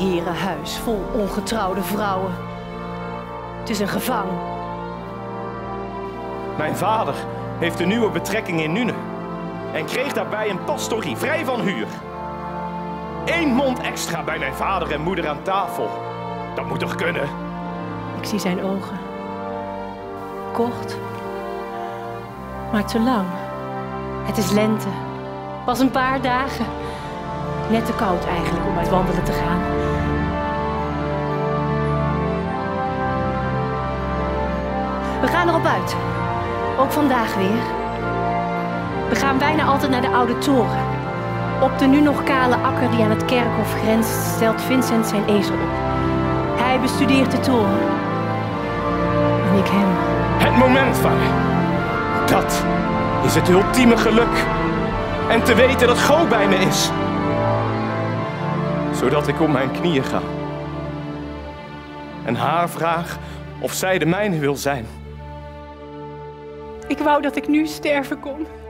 herenhuis vol ongetrouwde vrouwen. Het is een gevang. Mijn vader heeft een nieuwe betrekking in Nune en kreeg daarbij een pastorie vrij van huur. 1 mond extra bij mijn vader en moeder aan tafel. Dat moet toch kunnen? Ik zie zijn ogen. Kort, maar te lang. Het is lente. Pas een paar dagen. Net te koud eigenlijk om uit wandelen te gaan. We gaan erop uit. Ook vandaag weer. We gaan bijna altijd naar de oude toren. Op de nu nog kale akker die aan het kerkhof grenst, stelt Vincent zijn ezel op. Hij bestudeert de toren. En ik hem. Het moment, vader. Dat is het ultieme geluk. En te weten dat God bij me is. Zodat ik op mijn knieën ga. En haar vraag of zij de mijne wil zijn. Ik wou dat ik nu sterven kon.